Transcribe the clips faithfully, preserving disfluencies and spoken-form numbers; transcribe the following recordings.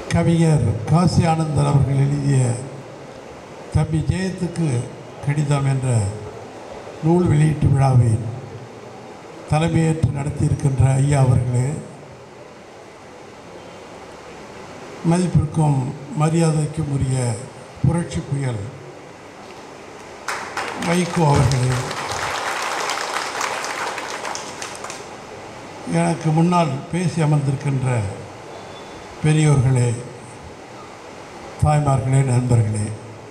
கவிஞர் காசி ஆனந்தன் அவர்கள் எழுதிய தம்பி ஜெயத்துக்கு கடிதம் என்ற நூல் வெளியீட்டு விழாவில் தலைமையேற்று நடத்தியிருக்கின்ற ஐயா அவர்களே, மதிப்பிற்கும் மரியாதைக்கும் உரிய புரட்சி புயல் வைகோ அவர்களே, எனக்கு முன்னால் பேசி அமர்ந்திருக்கின்ற பெரியோர்களே, தாய்மார்களே, நண்பர்களே,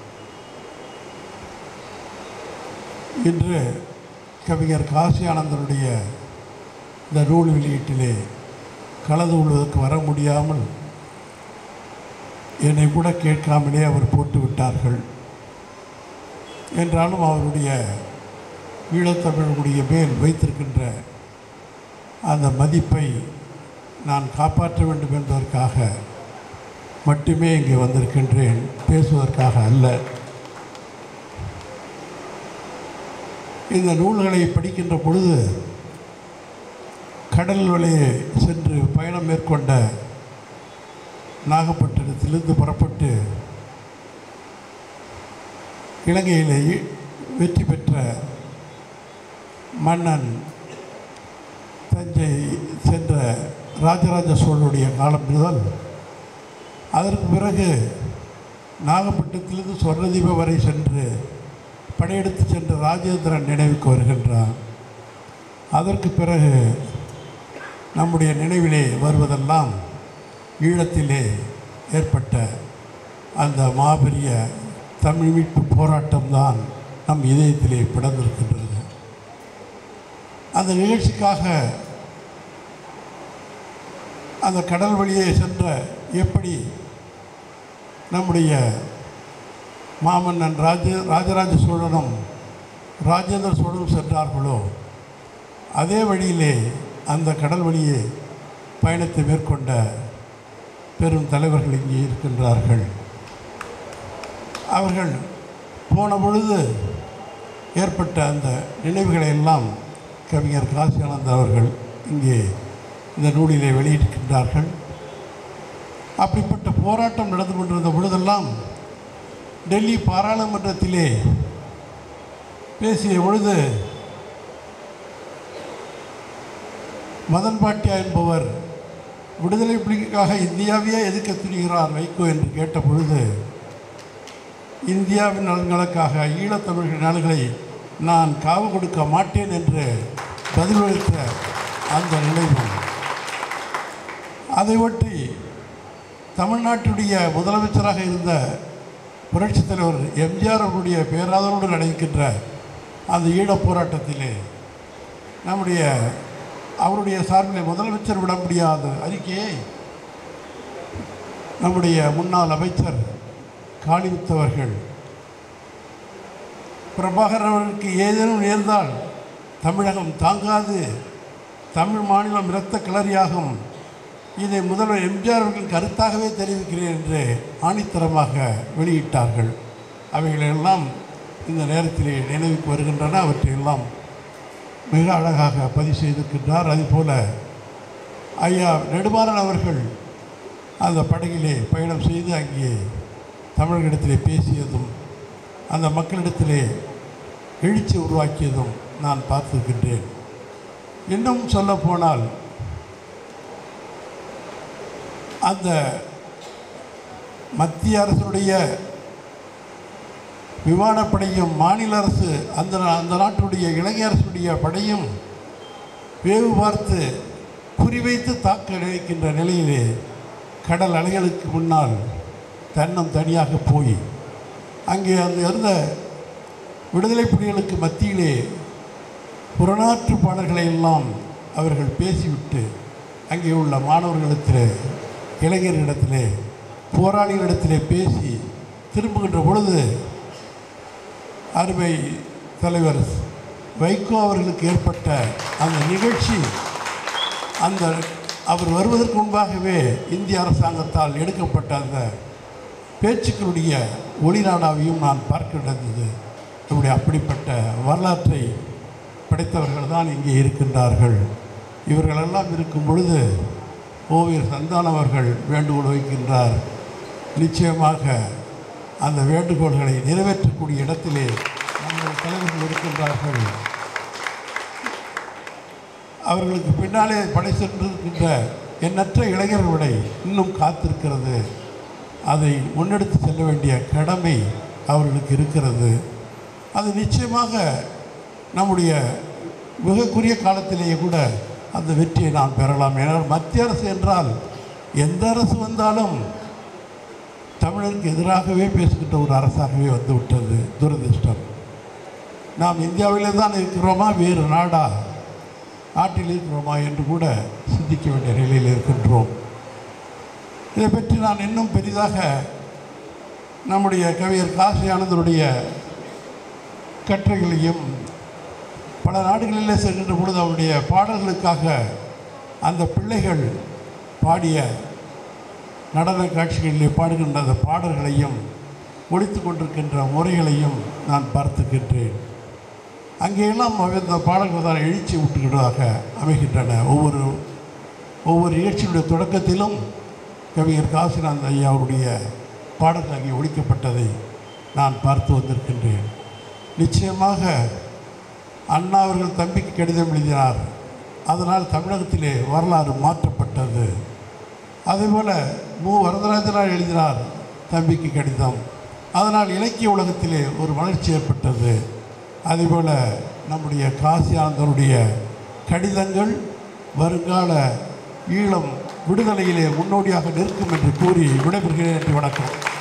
இன்று கவிஞர் காசி ஆனந்தனுடைய இந்த நூல் வெளியீட்டிலே கலந்து கொள்வதற்கு வர முடியாமல் என்னை கூட கேட்காமலே அவர் போட்டு விட்டார்கள். என்றாலும் அவருடைய ஈழத்தமிழர்களுடைய மேல் வைத்திருக்கின்ற அந்த மதிப்பை நான் காப்பாற்ற வேண்டும் என்பதற்காக மட்டுமே இங்கே வந்திருக்கின்றேன், பேசுவதற்காக அல்ல. இந்த நூல்களை படிக்கின்ற பொழுது கடல் வழியே சென்று பயணம் மேற்கொண்ட நாகப்பட்டினத்திலிருந்து புறப்பட்டு இலங்கையிலே வெற்றி பெற்ற மன்னன் தஞ்சை சென்ற ராஜராஜ சோழனுடைய காலம் முதல் அதற்கு பிறகு நாகப்பட்டினத்திலிருந்து சொர்ணதீபம் வரை சென்று படையெடுத்து சென்ற ராஜேந்திரன் நினைவுக்கு வருகின்றான். அதற்கு பிறகு நம்முடைய நினைவிலே வருவதெல்லாம் ஈழத்திலே ஏற்பட்ட அந்த மாபெரிய தமிழ் மீட்பு போராட்டம்தான் நம் இதயத்திலே பிறந்திருக்கின்றது. அந்த நிகழ்ச்சிக்காக அந்த கடல் வழியே சென்ற எப்படி நம்முடைய மாமன்னன் ராஜ ராஜராஜ சோழனும் ராஜேந்திர சோழனும் சென்றார்களோ அதே வழியிலே அந்த கடல் வழியே பயணத்தை மேற்கொண்ட பெரும் தலைவர்கள் இங்கே இருக்கின்றார்கள். அவர்கள் போன பொழுது ஏற்பட்ட அந்த நினைவுகளை எல்லாம் கவிஞர் காசி ஆனந்தன் அவர்கள் இங்கே இந்த நூலிலே வெளியிட்டிருக்கின்றார்கள். அப்படிப்பட்ட போராட்டம் நடந்து கொண்டிருந்த பொழுதெல்லாம் டெல்லி பாராளுமன்றத்திலே பேசிய பொழுது மதன் பாட்டியா என்பவர் விடுதலை புலிகளுக்காக இந்தியாவையே எதிர்க்க துணிகிறார் வைகோ என்று கேட்ட பொழுது, இந்தியாவின் நலன்களுக்காக ஈழத்தமிழர்கள் நலன்களை நான் காவு கொடுக்க மாட்டேன் என்று பதிலளித்த அந்த நினைவு, அதை ஒட்டி தமிழ்நாட்டுடைய முதலமைச்சராக இருந்த புரட்சித் தலைவர் எம்ஜிஆர் அவருடைய பேராதரவோடு நடக்கின்ற அந்த ஈழப் போராட்டத்திலே நம்முடைய அவருடைய சார்பில் முதலமைச்சர் விட முடியாத அறிக்கையை நம்முடைய முன்னாள் அமைச்சர் காளிமுத்தவர்கள், பிரபாகர் அவர்களுக்கு ஏதேனும் நேர்ந்தால் தமிழகம் தாங்காது, தமிழ் மாநிலம் இரத்த கிளறியாகும், இதை முதல்வர் எம்ஜிஆர் அவர்களின் கருத்தாகவே தெரிவிக்கிறேன் என்று ஆணித்தரமாக வெளியிட்டார்கள். அவைகளெல்லாம் இந்த நேரத்திலே நினைவுக்கு வருகின்றன. அவற்றையெல்லாம் மிக அழகாக பதிவு செய்திருக்கின்றார். அதுபோல் ஐயா நெடுமாறன் அவர்கள் அந்த படகிலே பயணம் செய்து அங்கே தமிழர்களிடத்திலே பேசியதும் அந்த மக்களிடத்திலே எழுச்சி உருவாக்கியதும் நான் பார்த்திருக்கின்றேன். இன்னும் சொல்லப்போனால் அந்த மத்திய அரசுடைய விமானப்படையும் மாநில அரசு அந்த அந்த நாட்டுடைய இலங்கை அரசுடைய படையும் வேவு பார்த்து குறிவைத்து தாக்க நினைக்கின்ற நிலையிலே கடல் அலைகளுக்கு முன்னால் தன்னம் தனியாக போய் அங்கே அந்த இருந்த விடுதலை புலிகளுக்கு மத்தியிலே புறநாற்று பாடல்களை எல்லாம் அவர்கள் பேசிவிட்டு அங்கே உள்ள மாணவர்களிடத்திலே இளைஞர்களிடத்திலே போராளிகளிடத்திலே பேசி திரும்புகின்ற பொழுது அருமை தலைவர் வைகோ அவர்களுக்கு ஏற்பட்ட அந்த நிகழ்ச்சி, அந்த அவர் வருவதற்கு முன்பாகவே இந்திய அரசாங்கத்தால் எடுக்கப்பட்ட அந்த பேச்சுக்களுடைய ஒளிநாடாவையும் நான் பார்க்க நடந்தது. நம்முடைய அப்படிப்பட்ட வரலாற்றை படைத்தவர்கள் தான் இங்கே இருக்கின்றார்கள். இவர்களெல்லாம் இருக்கும் பொழுது ஓவியர் சந்தானம் அவர்கள் வேண்டுகோள் வைக்கின்றார். நிச்சயமாக அந்த வேண்டுகோள்களை நிறைவேற்றக்கூடிய இடத்திலே நம்முடைய தலைவர்கள் இருக்கின்றார்கள். அவர்களுக்கு பின்னாலே படை சென்றிருக்கின்ற எண்ணற்ற இளைஞர்கள் விடை இன்னும் காத்திருக்கிறது. அதை முன்னெடுத்து செல்ல வேண்டிய கடமை அவர்களுக்கு இருக்கிறது. அது நிச்சயமாக நம்முடைய மிக குறுகிய காலத்திலேயே கூட அந்த வெற்றியை நாம் பெறலாம். ஏனால் மத்திய அரசு என்றால் எந்த அரசு வந்தாலும் தமிழருக்கு எதிராகவே பேசுகின்ற ஒரு அரசாகவே வந்துவிட்டது. துரதிர்ஷ்டம். நாம் இந்தியாவிலே தான் இருக்கிறோமா, வேறு நாடா நாட்டில் இருக்கிறோமா என்று கூட சிந்திக்க வேண்டிய நிலையில் இருக்கின்றோம். இதை பற்றி நான் இன்னும் பெரிதாக நம்முடைய கவிஞர் காசி ஆனந்தனுடைய கட்டுரைகளையும் பல நாடுகளிலே செல்கின்ற பொழுது அவருடைய பாடல்களுக்காக அந்த பிள்ளைகள் பாடிய நடன காட்சிகளிலே பாடுகின்ற அந்த பாடல்களையும் ஒழித்து கொண்டிருக்கின்ற முறைகளையும் நான் பார்த்துக்கின்றேன். அங்கேயெல்லாம் அந்த பாடல்கள் தான் எழுச்சி ஊட்டுகிறதாக அமைகின்றன. ஒவ்வொரு ஒவ்வொரு நிகழ்ச்சியுடைய தொடக்கத்திலும் கவிஞர் காசிநாத் ஐயா அவருடைய பாடல்கள் அங்கே ஒழிக்கப்பட்டதை நான் பார்த்து வந்திருக்கின்றேன். நிச்சயமாக அண்ணா அவர்கள் தம்பிக்கு கடிதம் எழுதினார். அதனால் தமிழகத்திலே வரலாறு மாற்றப்பட்டது. அதேபோல் மு வரதராஜனார் எழுதினார் தம்பிக்கு கடிதம். அதனால் இலக்கிய உலகத்திலே ஒரு வளர்ச்சி ஏற்பட்டது. அதேபோல் நம்முடைய காசி ஆனந்தனுடைய கடிதங்கள் வருங்கால ஈழம் விடுதலையிலே முன்னோடியாக நிற்கும் என்று கூறி விடைபெறுகிறேன். வணக்கம்.